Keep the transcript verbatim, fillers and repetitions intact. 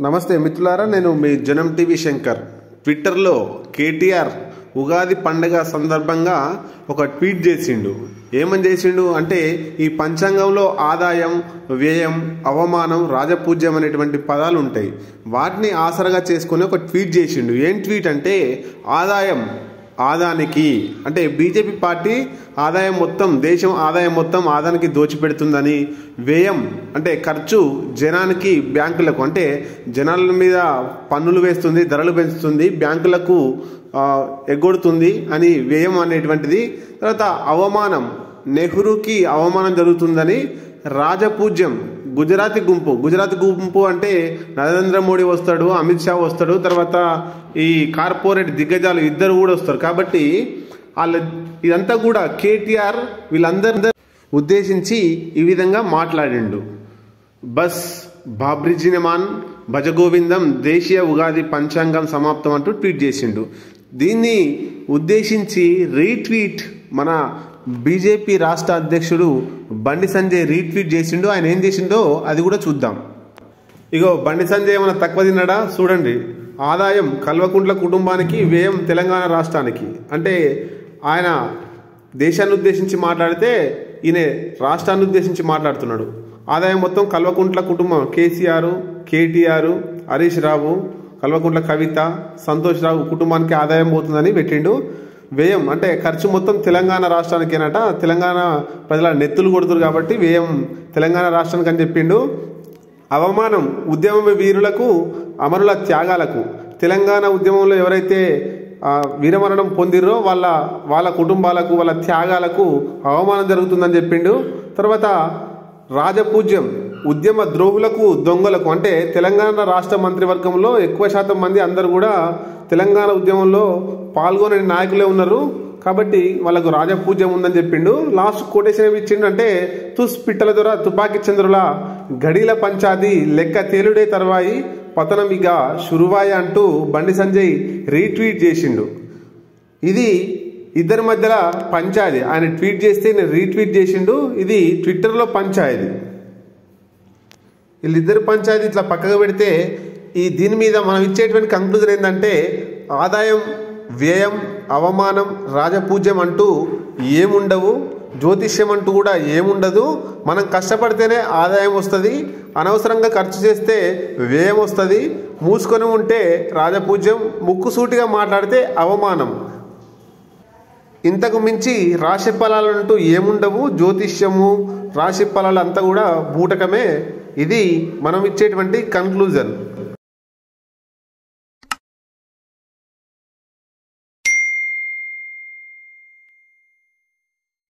నమస్తే మిత్రులారా, నేను మీ జనం టీవీ శంకర్. ట్విట్టర్లో కేటీఆర్ ఉగాది పండుగ సందర్భంగా ఒక ట్వీట్ చేసిండు. ఏమని చేసిండు అంటే, ఈ పంచాంగంలో ఆదాయం, వ్యయం, అవమానం, రాజపూజ్యం అనేటువంటి పదాలు ఉంటాయి. వాటిని ఆసరగా చేసుకుని ఒక ట్వీట్ చేసిండు. ఏం ట్వీట్ అంటే, ఆదాయం ఆదానికి అంటే బీజేపీ పార్టీ ఆదాయం మొత్తం, దేశం ఆదాయం మొత్తం ఆదానికి దోచిపెడుతుందని, వ్యయం అంటే ఖర్చు జనానికి, బ్యాంకులకు అంటే జనాల మీద పన్నులు వేస్తుంది, ధరలు పెంచుతుంది, బ్యాంకులకు ఎగ్గొడుతుంది అని వ్యయం అనేటువంటిది. తర్వాత అవమానం, నెహ్రూకి అవమానం జరుగుతుందని, రాజపూజ్యం గుజరాతీ గుంపు గుజరాతీ గుంపు అంటే నరేంద్ర మోడీ వస్తాడు, అమిత్ షా వస్తాడు, తర్వాత ఈ కార్పొరేట్ దిగ్గజాలు ఇద్దరు కూడా వస్తారు. కాబట్టి వాళ్ళ ఇదంతా కూడా కేటీఆర్ వీళ్ళందరి ఉద్దేశించి ఈ విధంగా మాట్లాడిండు. బస్ బాబ్రిజినమాన్ భజగోవిందం దేశీయ ఉగాది పంచాంగం సమాప్తం అంటూ ట్వీట్ చేసిండు. దీన్ని ఉద్దేశించి రీట్వీట్ మన బీజేపీ రాష్ట్ర అధ్యక్షుడు బండి సంజయ్ రీట్వీట్ చేసిండు. ఆయన ఏం చేసిండో అది కూడా చూద్దాం. ఇగో బండి సంజయ్ ఏమైనా తక్కువ తిన్నాడా చూడండి. ఆదాయం కల్వకుంట్ల కుటుంబానికి, వ్యయం తెలంగాణ రాష్ట్రానికి. అంటే ఆయన దేశాన్ని ఉద్దేశించి మాట్లాడితే ఈయన రాష్ట్రాన్ని ఉద్దేశించి మాట్లాడుతున్నాడు. ఆదాయం మొత్తం కల్వకుంట్ల కుటుంబం, కేసీఆర్, కేటీఆర్, హరీష్ రావు, కల్వకుంట్ల కవిత, సంతోష్ రావు కుటుంబానికి ఆదాయం పోతుందని పెట్టిండు. వ్యయం అంటే ఖర్చు మొత్తం తెలంగాణ రాష్ట్రానికేనట. తెలంగాణ ప్రజల నెత్తులు కొడుతురు కాబట్టి వ్యయం తెలంగాణ రాష్ట్రానికి అని చెప్పిండు. అవమానం ఉద్యమ వీరులకు, అమరుల త్యాగాలకు. తెలంగాణ ఉద్యమంలో ఎవరైతే వీరమరణం పొందిరో వాళ్ళ వాళ్ళ కుటుంబాలకు, వాళ్ళ త్యాగాలకు అవమానం జరుగుతుందని చెప్పిండు. తర్వాత రాజపూజ్యం ఉద్యమ ద్రోహులకు, దొంగలకు. అంటే తెలంగాణ రాష్ట్ర మంత్రివర్గంలో ఎక్కువ శాతం మంది అందరూ కూడా తెలంగాణ ఉద్యమంలో పాల్గొనే నాయకులే ఉన్నారు కాబట్టి వాళ్ళకు రాజపూజ్యం ఉందని చెప్పిండు. లాస్ట్ కోటేషన్ ఏమి ఇచ్చిండు అంటే, తుస్ పిట్టల ద్వారా తుపాకీ చంద్రుల గడీల పంచాది లెక్క తేలుడే తర్వాయి పతనమిగా షురువాయ అంటూ బండి సంజయ్ రీట్వీట్ చేసిండు. ఇది ఇద్దరి మధ్యలో పంచాయతీ. ఆయన ట్వీట్ చేస్తే నేను రీట్వీట్ చేసిండు. ఇది ట్విట్టర్లో పంచాయతీ. వీళ్ళిద్దరు పంచాయతీ ఇట్లా పక్కగా పెడితే ఈ దీని మీద మనం ఇచ్చేటువంటి కంక్లూజన్ ఏంటంటే, ఆదాయం, వ్యయం, అవమానం, రాజపూజ్యం అంటూ ఏముండవు, జ్యోతిష్యం అంటూ కూడా ఏముండదు. మనం కష్టపడితేనే ఆదాయం వస్తుంది, అనవసరంగా ఖర్చు చేస్తే వ్యయం వస్తుంది, మూసుకొని ఉంటే రాజపూజ్యం, ముక్కుసూటిగా మాట్లాడితే అవమానం. ఇంతకు మించి రాశి ఫలాలు అంటూ ఏముండవు. జ్యోతిష్యము, రాశి ఫలాలు అంతా కూడా బూటకమే. ఇది మనం ఇచ్చేటువంటి కన్క్లూజన్.